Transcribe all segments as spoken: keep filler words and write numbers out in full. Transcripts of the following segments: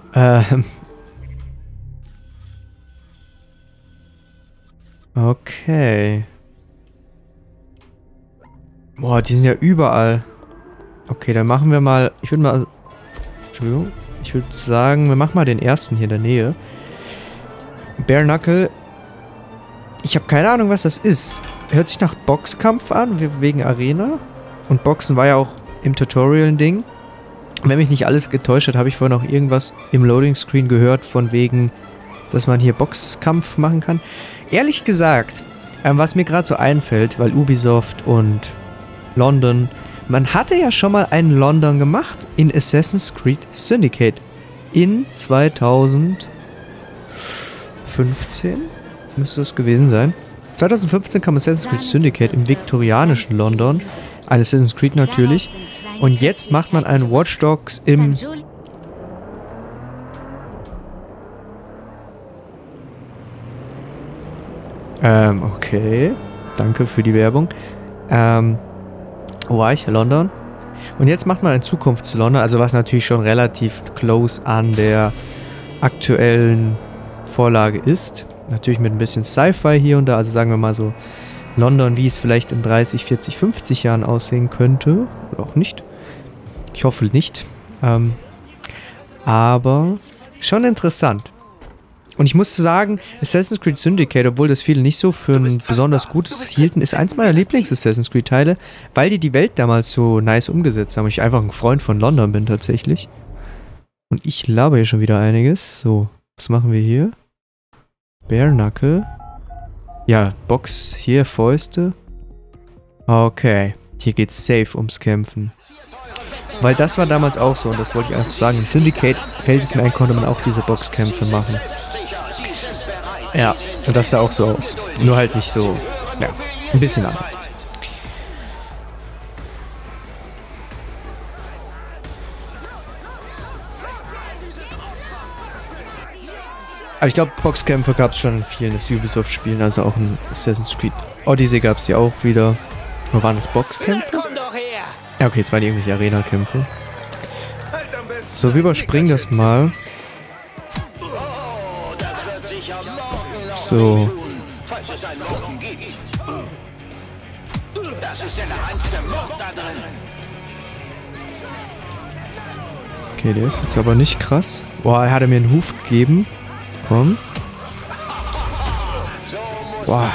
Ähm. Okay. Boah, die sind ja überall. Okay, dann machen wir mal... Ich würde mal... Entschuldigung. Ich würde sagen, wir machen mal den ersten hier in der Nähe. Bare Knuckle. Ich habe keine Ahnung, was das ist. Hört sich nach Boxkampf an, wegen Arena. Und Boxen war ja auch im Tutorial ein Ding. Wenn mich nicht alles getäuscht hat, habe ich vorhin auch irgendwas im Loading Screen gehört, von wegen, dass man hier Boxkampf machen kann. Ehrlich gesagt, ähm, was mir gerade so einfällt, weil Ubisoft und London... Man hatte ja schon mal einen London gemacht in Assassin's Creed Syndicate. In zweitausendfünfzehn müsste es gewesen sein. zweitausendfünfzehn kam Assassin's Creed Syndicate im viktorianischen London. Ein Assassin's Creed natürlich. Und jetzt macht man einen Watch Dogs im... Ähm, okay. Danke für die Werbung. Ähm... Wo war ich? London. Und jetzt macht man ein Zukunfts-London, also was natürlich schon relativ close an der aktuellen Vorlage ist. Natürlich mit ein bisschen Sci-Fi hier und da, also sagen wir mal so London, wie es vielleicht in dreißig, vierzig, fünfzig Jahren aussehen könnte. Oder auch nicht. Ich hoffe nicht. Ähm, aber schon interessant. Und ich muss sagen, Assassin's Creed Syndicate, obwohl das viele nicht so für ein besonders gutes hielten, ist eins meiner Lieblings-Assassin's Creed-Teile, weil die die Welt damals so nice umgesetzt haben. Und ich einfach ein Freund von London bin tatsächlich. Und ich laber hier schon wieder einiges. So, was machen wir hier? Bare Knuckle. Ja, Box hier, Fäuste. Okay, hier geht's safe ums Kämpfen. Weil das war damals auch so, und das wollte ich einfach sagen. In Syndicate fällt es mir ein, konnte man auch diese Boxkämpfe machen. Ja, und das sah auch so aus. Nur halt nicht so, ja, ein bisschen anders. Aber ich glaube, Boxkämpfe gab es schon in vielen des Ubisoft-Spielen, also auch in Assassin's Creed Odyssey gab es ja auch wieder. Wo waren das Boxkämpfe? Ja, okay, es waren irgendwelche Arena-Kämpfe. So, wir überspringen das mal. So. Okay, der ist jetzt aber nicht krass. Boah, er hat mir einen Huf gegeben. Komm. Boah.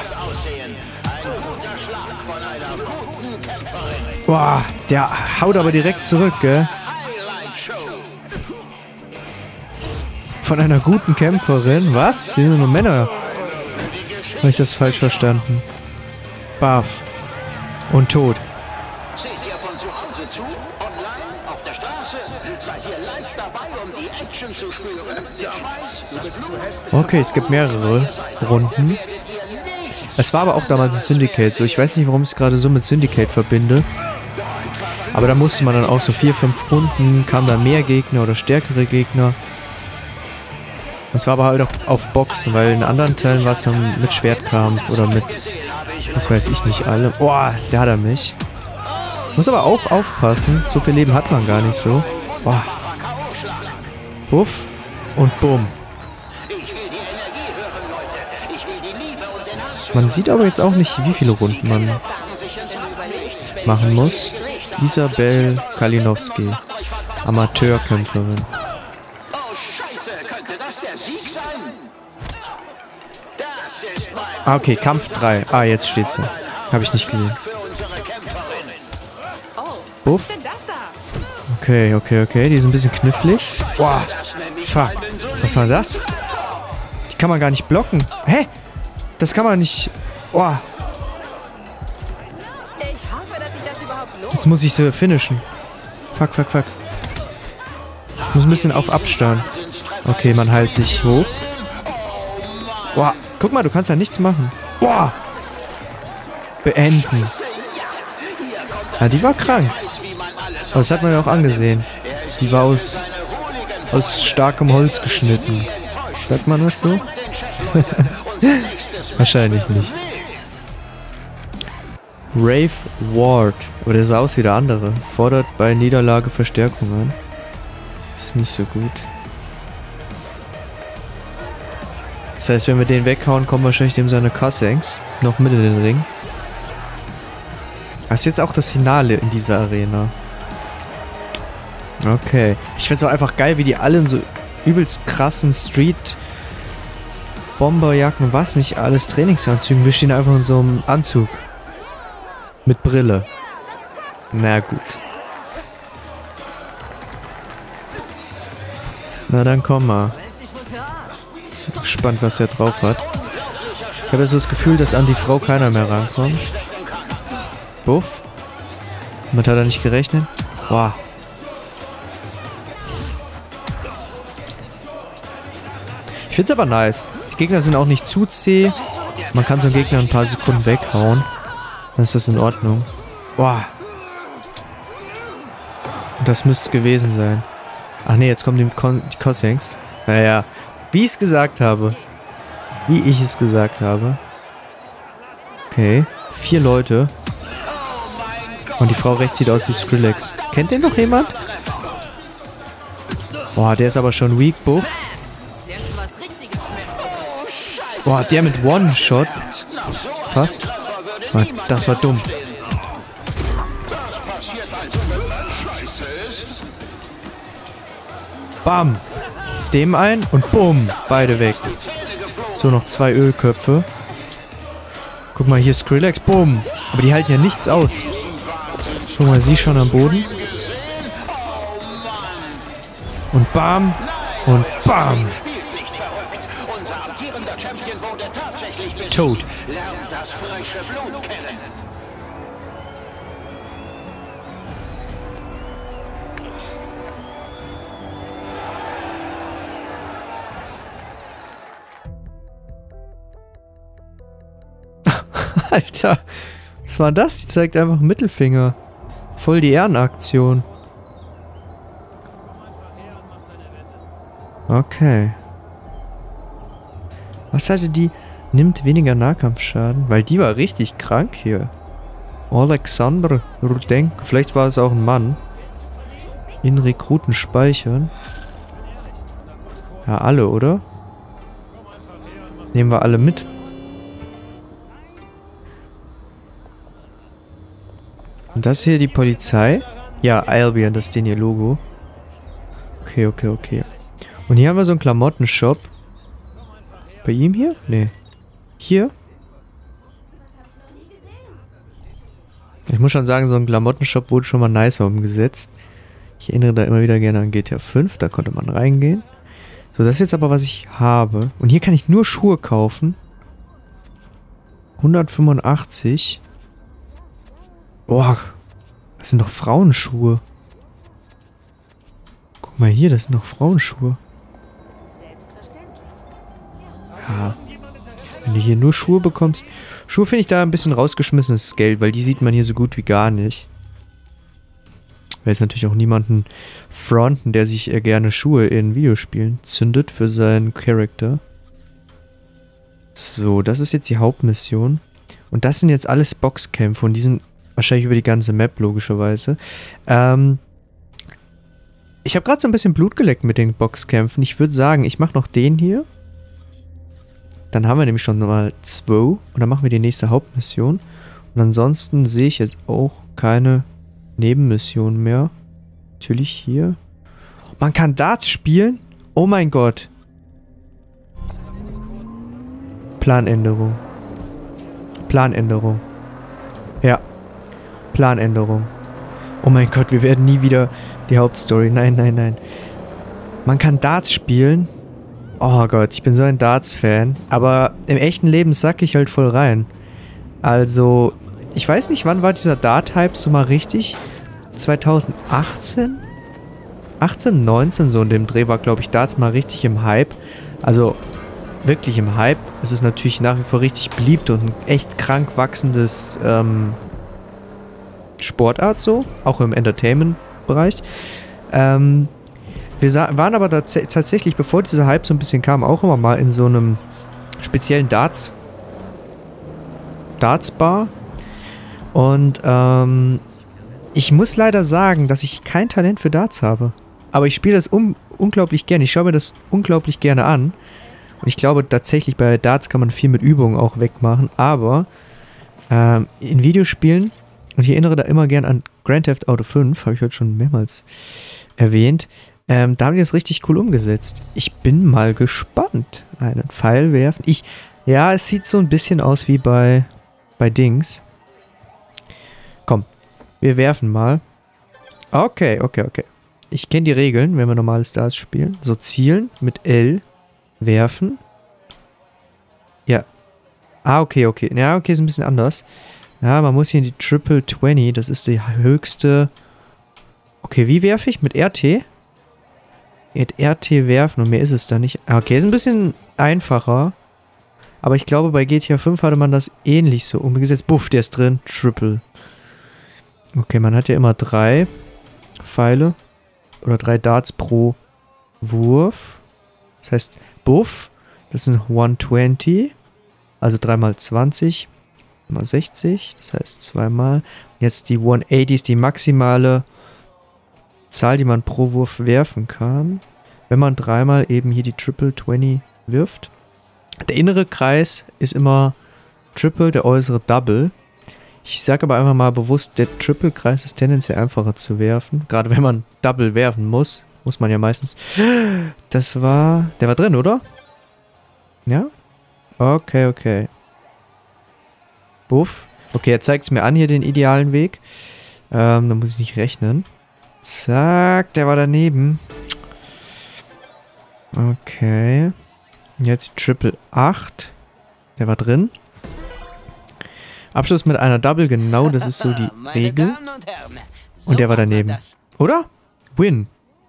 Boah, der haut aber direkt zurück, gell? Von einer guten Kämpferin? Was? Hier sind nur Männer. Habe ich das falsch verstanden? Baff. Und tot. Seht ihr von zu Hause zu? Online? Auf der Straße? Seid ihr live dabei, um die Action zu spüren? Okay, es gibt mehrere Runden. Es war aber auch damals ein Syndicate so. Ich weiß nicht, warum ich es gerade so mit Syndicate verbinde. Aber da musste man dann auch so vier, fünf Runden, kamen dann mehr Gegner oder stärkere Gegner. Das war aber halt auch auf Boxen, weil in anderen Teilen war es dann mit Schwertkampf oder mit, was weiß ich nicht, alle. Boah, der hat er mich. Muss aber auch aufpassen, so viel Leben hat man gar nicht so. Boah. Puff und bumm. Man sieht aber jetzt auch nicht, wie viele Runden man machen muss. Isabel Kalinowski, Amateurkämpferin. Ah, okay, Kampf drei. Ah, jetzt steht sie. Habe ich nicht gesehen. Buff. Okay, okay, okay. Die ist ein bisschen knifflig. Boah. Fuck. Was war das? Die kann man gar nicht blocken. Hä? Das kann man nicht... Boah. Jetzt muss ich sie finishen. Fuck, fuck, fuck. Ich muss ein bisschen auf Abstand. Okay, man heilt sich hoch. Boah. Guck mal, du kannst ja nichts machen. Boah. Beenden. Ja, die war krank. Aber das hat man ja auch angesehen. Die war aus, aus starkem Holz geschnitten. Sagt man das so? Wahrscheinlich nicht. Rave Ward. Oder der sah aus wie der andere. Fordert bei Niederlage Verstärkung an. Ist nicht so gut. Das heißt, wenn wir den weghauen, kommen wahrscheinlich dem seine Cousins noch mit in den Ring. Das ist jetzt auch das Finale in dieser Arena. Okay. Ich find's auch einfach geil, wie die alle in so übelst krassen Street Bomberjacken, was nicht alles, Trainingsanzügen. Wir stehen einfach in so einem Anzug. Mit Brille. Na gut. Na dann komm mal. Gespannt, was der drauf hat. Ich habe so das Gefühl, dass an die Frau keiner mehr rankommt. Buff. Damit hat er nicht gerechnet. Boah. Ich find's aber nice. Die Gegner sind auch nicht zu zäh. Man kann so einen Gegner ein paar Sekunden weghauen. Dann ist das in Ordnung. Boah. Das müsste es gewesen sein. Ach nee, jetzt kommen die, Kon die Cousins. Naja, wie ich es gesagt habe. Wie ich es gesagt habe. Okay. Vier Leute. Und die Frau rechts sieht aus wie Skrillex. Kennt den noch jemand? Boah, der ist aber schon weak, Buff. Boah, der mit One-Shot. Fast. Boah, das war dumm. Bam. Dem ein und bumm. Beide weg. So, noch zwei Ölköpfe. Guck mal, hier Skrillex. Bumm. Aber die halten ja nichts aus. Guck mal, sie schon am Boden. Und bam. Und bam. Tot. Alter, was war das? Die zeigt einfach Mittelfinger. Voll die Ehrenaktion. Okay. Was hatte die? Nimmt weniger Nahkampfschaden, weil die war richtig krank hier. Alexander Rudenko. Vielleicht war es auch ein Mann. In Rekruten speichern. Ja, alle, oder? Nehmen wir alle mit. Und das hier die Polizei? Ja, Albion, das ist den ihr Logo. Okay, okay, okay. Und hier haben wir so einen Klamottenshop. Bei ihm hier? Nee. Hier? Ich muss schon sagen, so ein Klamottenshop wurde schon mal nicer umgesetzt. Ich erinnere da immer wieder gerne an G T A fünf, da konnte man reingehen. So, das ist jetzt aber, was ich habe. Und hier kann ich nur Schuhe kaufen. hundertfünfundachtzig. Boah, das sind doch Frauenschuhe. Guck mal hier, das sind doch Frauenschuhe. Ja. Wenn du hier nur Schuhe bekommst. Schuhe finde ich da ein bisschen rausgeschmissenes Geld, weil die sieht man hier so gut wie gar nicht. Weil jetzt natürlich auch niemanden fronten, der sich eher gerne Schuhe in Videospielen zündet für seinen Charakter. So, das ist jetzt die Hauptmission. Und das sind jetzt alles Boxkämpfe und die sind wahrscheinlich über die ganze Map, logischerweise. Ähm, ich habe gerade so ein bisschen Blut geleckt mit den Boxkämpfen. Ich würde sagen, ich mache noch den hier. Dann haben wir nämlich schon mal zwei. Und dann machen wir die nächste Hauptmission. Und ansonsten sehe ich jetzt auch keine Nebenmission mehr. Natürlich hier. Man kann Darts spielen? Oh mein Gott. Planänderung. Planänderung. Ja. Planänderung. Oh mein Gott, wir werden nie wieder die Hauptstory. Nein, nein, nein. Man kann Darts spielen. Oh Gott, ich bin so ein Darts-Fan. Aber im echten Leben sack ich halt voll rein. Also, ich weiß nicht, wann war dieser Dart-Hype so mal richtig? zweitausendachtzehn? achtzehn, neunzehn, so in dem Dreh war, glaube ich, Darts mal richtig im Hype. Also, wirklich im Hype. Es ist natürlich nach wie vor richtig beliebt und ein echt krank wachsendes ähm, Sportart so. Auch im Entertainment-Bereich. Ähm... Wir waren aber tatsächlich, bevor dieser Hype so ein bisschen kam, auch immer mal in so einem speziellen Darts Darts-Bar. Und ähm, ich muss leider sagen, dass ich kein Talent für Darts habe. Aber ich spiele das un unglaublich gerne. Ich schaue mir das unglaublich gerne an. Und ich glaube tatsächlich, bei Darts kann man viel mit Übungen auch wegmachen. Aber ähm, in Videospielen, und ich erinnere da immer gern an Grand Theft Auto fünf, habe ich heute schon mehrmals erwähnt, ähm, da haben die das richtig cool umgesetzt. Ich bin mal gespannt. Einen Pfeil werfen. Ich, ja, es sieht so ein bisschen aus wie bei, bei Dings. Komm, wir werfen mal. Okay, okay, okay. Ich kenne die Regeln, wenn wir normales Darts spielen. So zielen mit L, werfen. Ja. Ah, okay, okay. Ja, okay, ist ein bisschen anders. Ja, man muss hier in die Triple zwanzig, das ist die höchste... Okay, wie werfe ich? Mit R T? Mit R T werfen und mehr ist es da nicht. Okay, ist ein bisschen einfacher. Aber ich glaube, bei G T A fünf hatte man das ähnlich so umgesetzt. Buff, der ist drin. Triple. Okay, man hat ja immer drei Pfeile. Oder drei Darts pro Wurf. Das heißt, Buff, das sind hundertzwanzig. Also drei mal zwanzig. Mal sechzig. Das heißt zweimal. Jetzt die hundertachtzig ist die maximale Zahl, die man pro Wurf werfen kann. Wenn man dreimal eben hier die Triple zwanzig wirft. Der innere Kreis ist immer Triple, der äußere Double. Ich sage aber einfach mal bewusst, der Triple-Kreis ist tendenziell einfacher zu werfen. Gerade wenn man Double werfen muss. Muss man ja meistens. Das war... Der war drin, oder? Ja? Okay, okay. Buff. Okay, er zeigt es mir an hier den idealen Weg. Ähm, da muss ich nicht rechnen. Zack, der war daneben. Okay. Jetzt Triple acht. Der war drin. Abschluss mit einer Double, genau, das ist so die Regel. Und der war daneben. Oder? Win.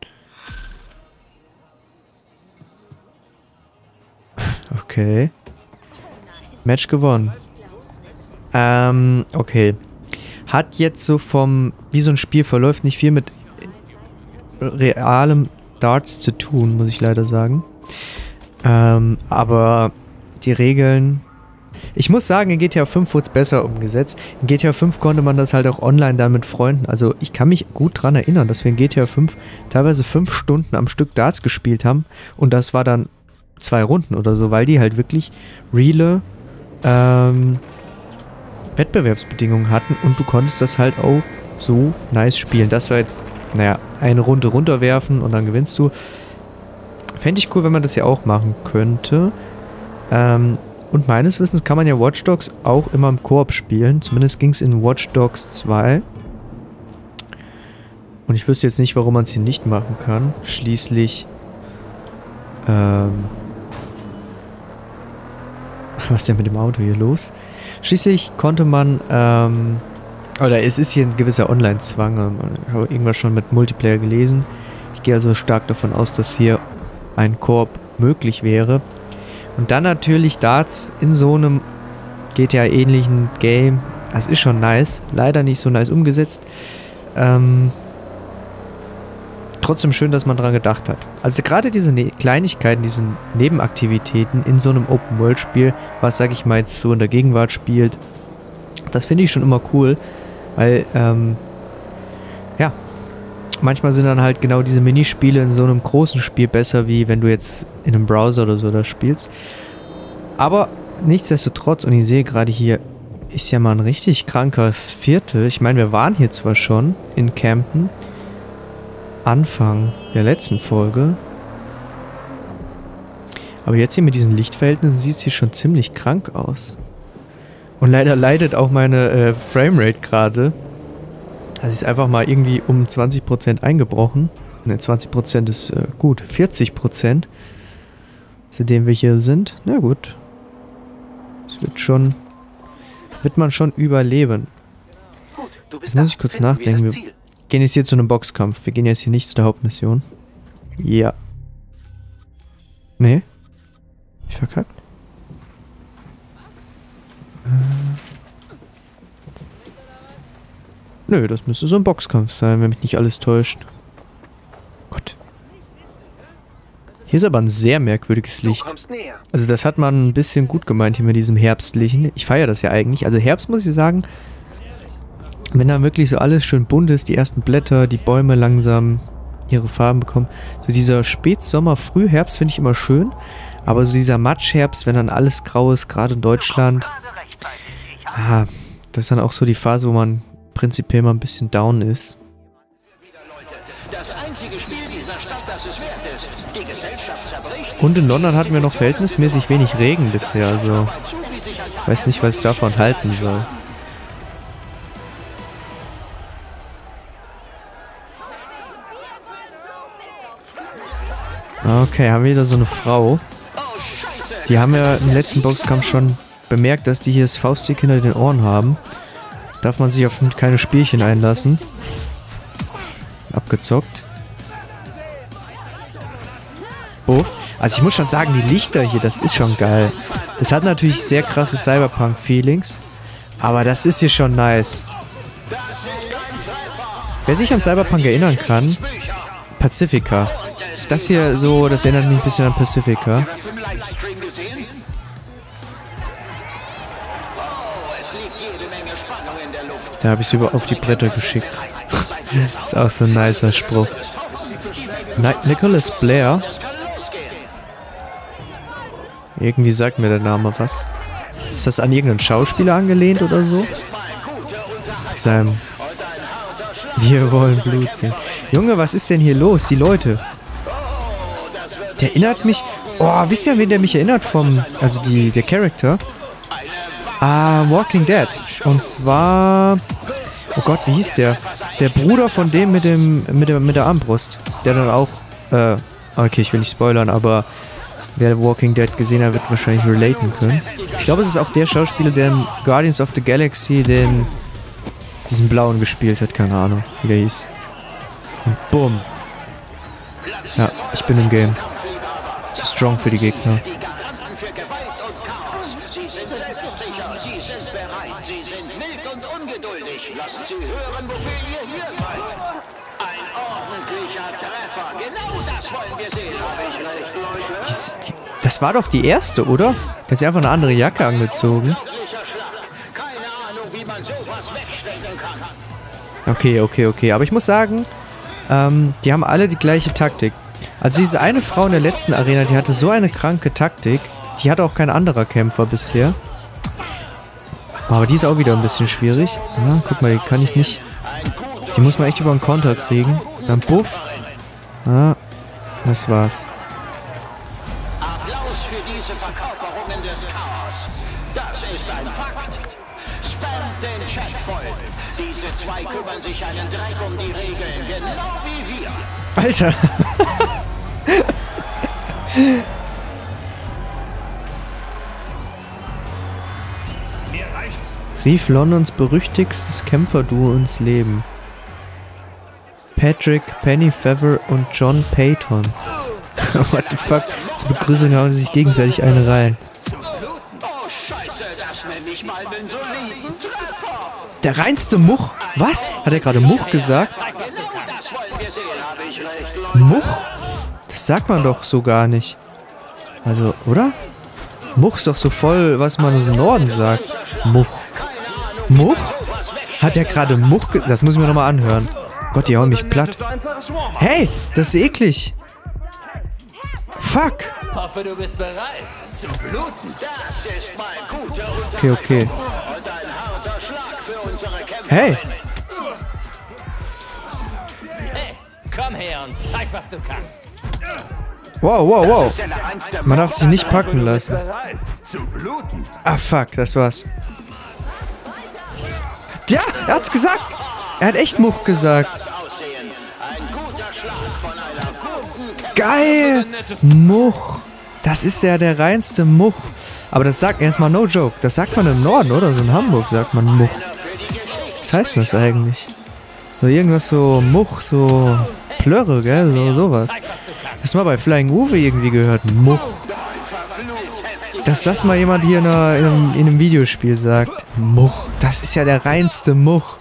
Okay. Match gewonnen. Ähm, okay. Hat jetzt so vom, wie so ein Spiel verläuft, nicht viel mit realem Darts zu tun, muss ich leider sagen. Ähm, aber die Regeln... Ich muss sagen, in G T A fünf wurde es besser umgesetzt. In G T A fünf konnte man das halt auch online dann mit Freunden. Also ich kann mich gut dran erinnern, dass wir in G T A fünf teilweise fünf Stunden am Stück Darts gespielt haben. Und das war dann zwei Runden oder so, weil die halt wirklich reale ähm, Wettbewerbsbedingungen hatten. Und du konntest das halt auch so nice spielen. Das war jetzt, naja, eine Runde runterwerfen und dann gewinnst du. Fände ich cool, wenn man das ja auch machen könnte. Ähm... Und meines Wissens kann man ja Watch Dogs auch immer im Koop spielen. Zumindest ging es in Watch Dogs zwei. Und ich wüsste jetzt nicht, warum man es hier nicht machen kann. Schließlich... Ähm... Was ist denn mit dem Auto hier los? Schließlich konnte man... Ähm... Oder es ist hier ein gewisser Online-Zwang. Ich habe irgendwas schon mit Multiplayer gelesen. Ich gehe also stark davon aus, dass hier ein Koop möglich wäre. Und dann natürlich Darts in so einem G T A-ähnlichen Game. Das ist schon nice. Leider nicht so nice umgesetzt. Ähm, trotzdem schön, dass man dran gedacht hat. Also gerade diese ne Kleinigkeiten, diese Nebenaktivitäten in so einem Open-World-Spiel, was, sag ich mal, jetzt so in der Gegenwart spielt, das finde ich schon immer cool. Weil, ähm, ja, manchmal sind dann halt genau diese Minispiele in so einem großen Spiel besser, wie wenn du jetzt in einem Browser oder so das spielst. Aber nichtsdestotrotz, und ich sehe gerade hier, ist ja mal ein richtig krankes Viertel. Ich meine, wir waren hier zwar schon in Camden, Anfang der letzten Folge, aber jetzt hier mit diesen Lichtverhältnissen sieht es hier schon ziemlich krank aus. Und leider leidet auch meine äh, Framerate gerade. Also ist einfach mal irgendwie um zwanzig Prozent eingebrochen. Ne, zwanzig Prozent ist äh, gut. vierzig Prozent, seitdem wir hier sind. Na gut. Das wird schon... Wird man schon überleben. Gut, du bist Jetzt muss da. ich kurz Finden nachdenken. wir Wir, das Ziel. gehen jetzt hier zu einem Boxkampf. Wir gehen jetzt hier nicht zu der Hauptmission. Ja. Nee. Ich verkackt. Äh... Nö, das müsste so ein Boxkampf sein, wenn mich nicht alles täuscht. Gott. Hier ist aber ein sehr merkwürdiges Licht. Du kommst näher. Also das hat man ein bisschen gut gemeint hier mit diesem Herbstlichen. Ich feiere das ja eigentlich. Also Herbst, muss ich sagen, wenn da wirklich so alles schön bunt ist, die ersten Blätter, die Bäume langsam ihre Farben bekommen. So dieser Spätsommer, Frühherbst finde ich immer schön. Aber so dieser Matschherbst, wenn dann alles grau ist, gerade in Deutschland, ah, das ist dann auch so die Phase, wo man prinzipiell mal ein bisschen down ist. Das einzige Spiel dieser Stadt, das es wert ist. Die Gesellschaft zerbricht. Und in London hatten wir noch verhältnismäßig wenig Regen bisher, also ich weiß nicht, was ich davon halten soll. Okay, haben wir wieder so eine Frau. Die haben wir im letzten Boxkampf schon bemerkt, dass die hier das Faustdick hinter den Ohren haben. Darf man sich auf keine Spielchen einlassen. Abgezockt. Buff. Also ich muss schon sagen, die Lichter hier, das ist schon geil. Das hat natürlich sehr krasse Cyberpunk-Feelings. Aber das ist hier schon nice. Wer sich an Cyberpunk erinnern kann, Pacifica. Das hier so, das erinnert mich ein bisschen an Pacifica. Da habe ich es über auf die Bretter geschickt. Ist auch so ein nicer Spruch. Ni Nicholas Blair. Irgendwie sagt mir der Name was. Ist das an irgendeinen Schauspieler angelehnt oder so? Mit seinem... Wir wollen Blut sehen. Junge, was ist denn hier los? Die Leute. Der erinnert mich... Oh, wisst ihr, wen der mich erinnert vom... Also die, der Charakter? Ah, Walking Dead. Und zwar... Oh Gott, wie hieß der? Der Bruder von dem mit dem... mit der, mit der Armbrust. Der dann auch... Äh, okay, ich will nicht spoilern, aber... Wer Walking Dead gesehen hat, wird wahrscheinlich relaten können. Ich glaube, es ist auch der Schauspieler, der in Guardians of the Galaxy den... diesen Blauen gespielt hat. Keine Ahnung, wie der hieß. Und bumm. Ja, ich bin im Game. Zu strong für die Gegner. Dies, die, das war doch die erste, oder? Da hat sie einfach eine andere Jacke angezogen. Okay, okay, okay. Aber ich muss sagen, ähm, die haben alle die gleiche Taktik. Also diese eine Frau in der letzten Arena, die hatte so eine kranke Taktik. Die hatte auch kein anderer Kämpfer bisher. Aber die ist auch wieder ein bisschen schwierig. Ja, guck mal, die kann ich nicht... Die muss man echt über einen Konter kriegen. Dann Buff. Ja, das war's. Applaus für diese Verkörperungen des Chaos. Das ist ein Fakt. Spam den Chat voll. Diese zwei kümmern sich einen Dreck um die Regeln, genau wie wir. Alter. Mir reicht's. Rief Londons berüchtigstes Kämpferduo ins Leben. Patrick, Penny Feather und John Payton. What the fuck? Zur Begrüßung haben sie sich gegenseitig eine rein. Oh Scheiße, das nenne ich mal den soliden Treffer. Der reinste Much? Was? Hat er gerade Much gesagt? Much? Das sagt man doch so gar nicht. Also, oder? Much ist doch so voll, was man im Norden sagt. Much. Much? Hat er gerade Much ge... Das muss ich mir nochmal anhören. Gott, die hauen mich platt. Hey, das ist eklig. Fuck. Hoffe, du bist bereit zu bluten. Das ist mein guter Okay, okay. und ein harter Schlag für unsere Kämpfer. Hey. Hey, komm her und zeig, was du kannst. Wow, wow, wow. Man darf sich nicht packen lassen. Bereit zu bluten. Ah, fuck, das war's. Ja, er hat's gesagt. Er hat echt Much gesagt. Aussehen. Ein guter Schlag von einer guten Kämpfer. Geil. Much. Das ist ja der reinste Much. Aber das sagt erstmal no joke. Das sagt man im Norden, oder? So in Hamburg sagt man Much. Was heißt das eigentlich? So irgendwas so Much, so Plörre, gell? So sowas. Das mal bei Flying Uwe irgendwie gehört. Much. Dass das mal jemand hier in, einer, in, einem, in einem Videospiel sagt. Much. Das ist ja der reinste Much.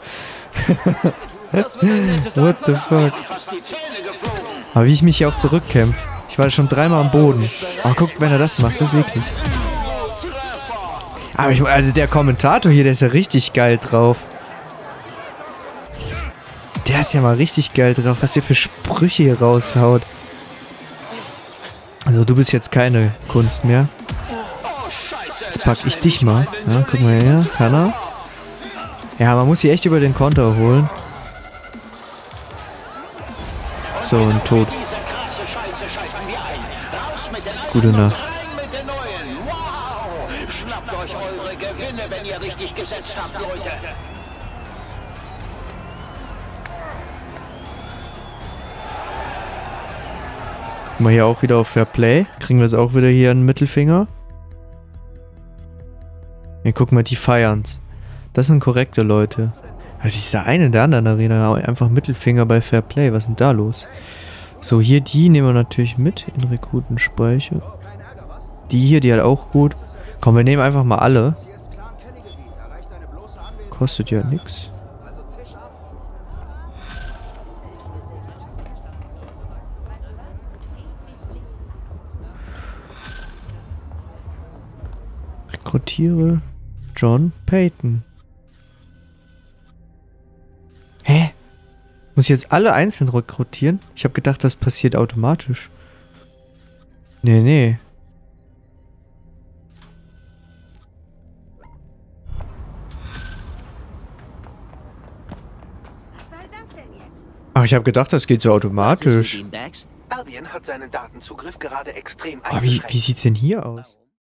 What the fuck? Aber wie ich mich hier auch zurückkämpfe. Ich war schon dreimal am Boden. Oh, guck, wenn er das macht, das ist eklig. Aber ich, also der Kommentator hier, der ist ja richtig geil drauf. Der ist ja mal richtig geil drauf, was der für Sprüche hier raushaut. Also du bist jetzt keine Kunst mehr. Jetzt pack ich dich mal. Ja, guck mal her. Kann er? Ja, man muss sie echt über den Konter holen. So, und tot. Gute Nacht. Schnappt euch eure Gewinne, wenn ihr richtig gesetzt habt, Leute. Guck mal hier auch wieder auf Fair Play. Kriegen wir jetzt auch wieder hier einen Mittelfinger. Ja, guck mal, die feiern's. Das sind korrekte Leute. Also ist der eine in der anderen Arena einfach Mittelfinger bei Fair Play. Was ist denn da los? So, hier die nehmen wir natürlich mit in Rekrutenspeicher. Die hier, die hat auch gut. Komm, wir nehmen einfach mal alle. Kostet ja nichts. Rekrutiere John Payton. Hä? Muss ich jetzt alle einzeln rekrutieren? Ich habe gedacht, das passiert automatisch. Nee, nee. Was soll das denn jetzt? Ach, ich habe gedacht, das geht so automatisch. Albion hat seinen Datenzugriff gerade extrem Oh, wie, eingeschränkt. wie sieht's denn hier aus?